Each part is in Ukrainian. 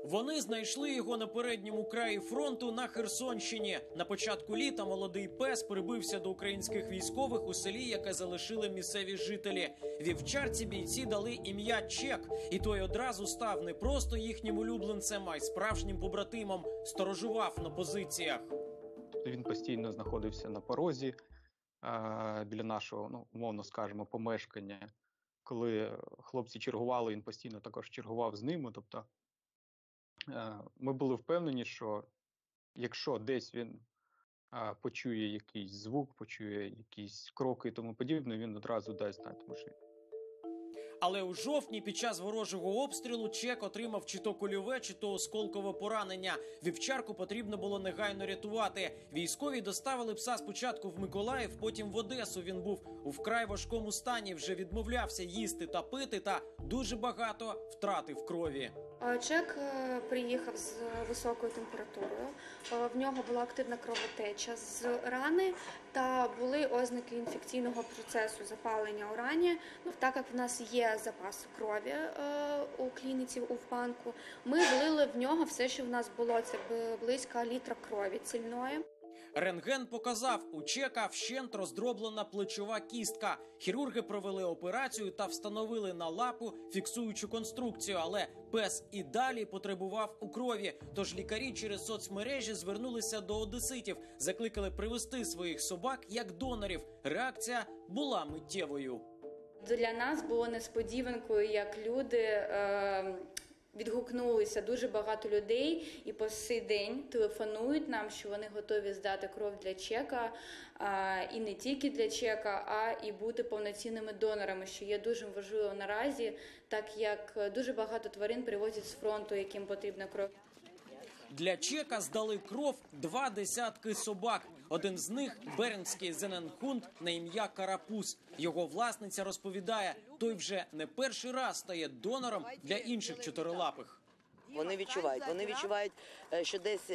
Вони знайшли його на передньому краї фронту на Херсонщині. На початку літа молодий пес прибився до українських військових у селі, яке залишили місцеві жителі. Вівчарці бійці дали ім'я Чек, і той одразу став не просто їхнім улюбленцем, а й справжнім побратимом, сторожував на позиціях. Він постійно знаходився на порозі біля нашого, умовно скажемо, помешкання. Коли хлопці чергували, він постійно також чергував з ними. Тобто ми були впевнені, що якщо десь він почує якийсь звук, почує якісь кроки і тому подібне, він одразу дасть знати машині. Але у жовтні під час ворожого обстрілу Чек отримав чи то кульове, чи то осколкове поранення. Вівчарку потрібно було негайно рятувати. Військові доставили пса спочатку в Миколаїв, потім в Одесу. Він був у вкрай важкому стані, вже відмовлявся їсти та пити, та дуже багато втратив крові. Чек приїхав з високою температурою, в нього була активна кровотеча з рани та були ознаки інфекційного процесу запалення у рані. Так як в нас є запас крові у клініці, у банку, ми влили в нього все, що в нас було, це близько літра крові цільної. Рентген показав, у Чека вщент роздроблена плечова кістка. Хірурги провели операцію та встановили на лапу фіксуючу конструкцію, але пес і далі потребував у крові. Тож лікарі через соцмережі звернулися до одеситів, закликали привезти своїх собак як донорів. Реакція була миттєвою. Для нас було несподіванкою, як люди відгукнулися, дуже багато людей, і по сей день телефонують нам, що вони готові здати кров для Чека, і не тільки для Чека, а і бути повноцінними донорами, що є дуже важливо наразі, так як дуже багато тварин привозять з фронту, яким потрібна кров. Для Чека здали кров 20 собак. Один з них – бернський зененхунд на ім'я Карапуз. Його власниця розповідає, той вже не перший раз стає донором для інших чотирилапих. Вони відчувають, що десь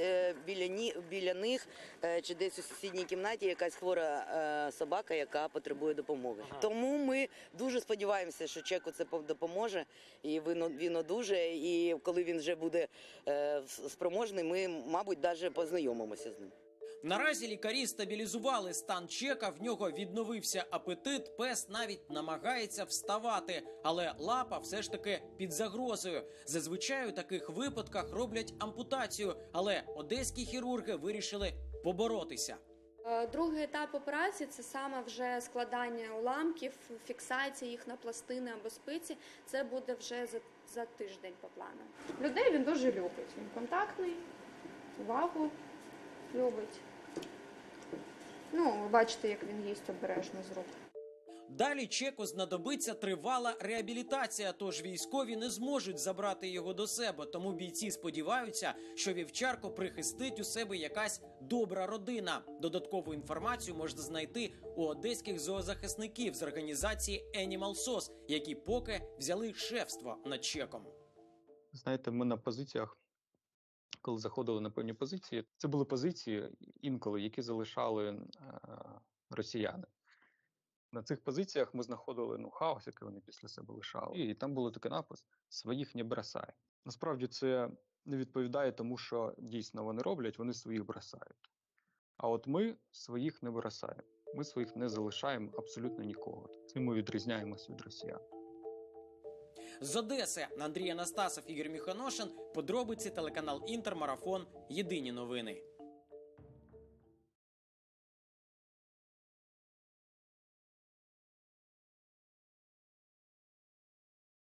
біля них чи десь у сусідній кімнаті якась хвора собака, яка потребує допомоги. Тому ми дуже сподіваємося, що Чеку це допоможе, і він одужає, і коли він вже буде спроможний, ми, мабуть, навіть познайомимося з ним. Наразі лікарі стабілізували стан Чека, в нього відновився апетит, пес навіть намагається вставати, але лапа все ж таки під загрозою. Зазвичай у таких випадках роблять ампутацію, але одеські хірурги вирішили поборотися. Другий етап операції – це саме вже складання уламків, фіксація їх на пластини або спиці. Це буде вже за тиждень по плану. Людей він дуже любить, він контактний, увагу любить. Ви бачите, як він їсть обережно з рук. Далі Чеку знадобиться тривала реабілітація, тож військові не зможуть забрати його до себе. Тому бійці сподіваються, що вівчарку прихистить у себе якась добра родина. Додаткову інформацію можна знайти у одеських зоозахисників з організації Animal SOS, які поки взяли шефство над Чеком. Знаєте, ми на позиціях, коли заходили на певні позиції, це були позиції інколи, які залишали росіяни. На цих позиціях ми знаходили хаос, який вони після себе лишали. І там було такий напис «Своїх не бросай». Насправді це не відповідає тому, що дійсно вони роблять, вони своїх бросають. А от ми своїх не бросаємо. Ми своїх не залишаємо абсолютно нікого. Цим ми відрізняємося від росіян. З Одеси Андрій Анастасов, Ігор Міхоношин. Подробиці телеканал Інтер, Марафон. Єдині новини.